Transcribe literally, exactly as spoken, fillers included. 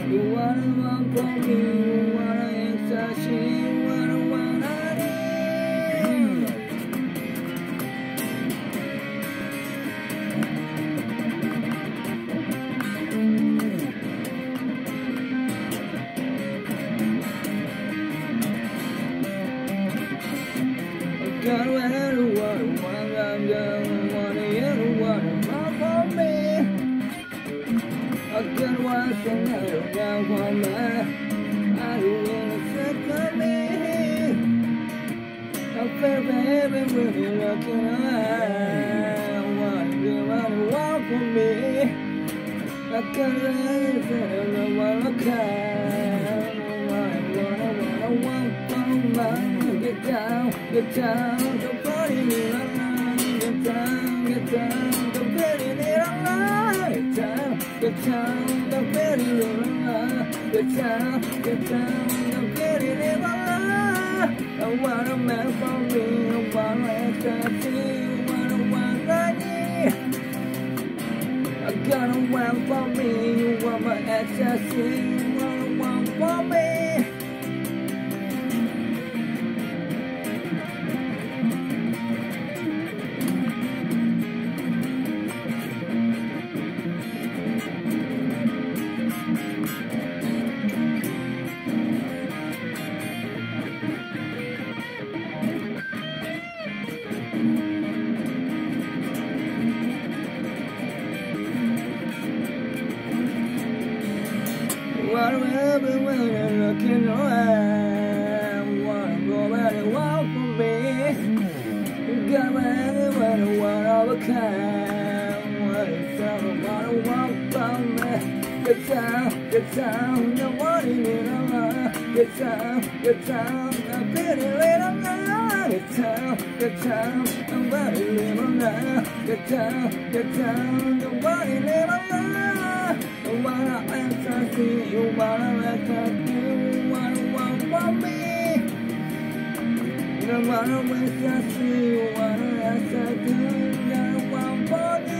You wanna want for me, you wanna ecstasy, you wanna want I need. I got what you want, what I'm doing, what you want, want for me. I got one thing I don't got for me. I don't wanna set me. I feel baby when you're looking at I want you, what you want for me. I got anything I wanna care. What I wanna, what I want for me. Get down, get down, don't put it in a line. Get down, get down, don't put it in a line. Get down, get down, don't put it in a line. Get down, get down, don't put it in a line. I want a man for me, I want ecstasy, I want a one I need. I got a one for me, you want my ecstasy, you want a one for me. Whatever when you're looking around, wanna go where you want for me. You got me anywhere you want of a kind. What is all what I want from me? Get down, get down, no one in it alone. Get down, get down, I'm pretty little now. Get down, get down, I'm very little now. Get down, get down, nobody little now. You wanna ecstasy, you wanna ecstasy, you wanna want for me. You wanna ecstasy, you wanna ecstasy, you wanna want for me.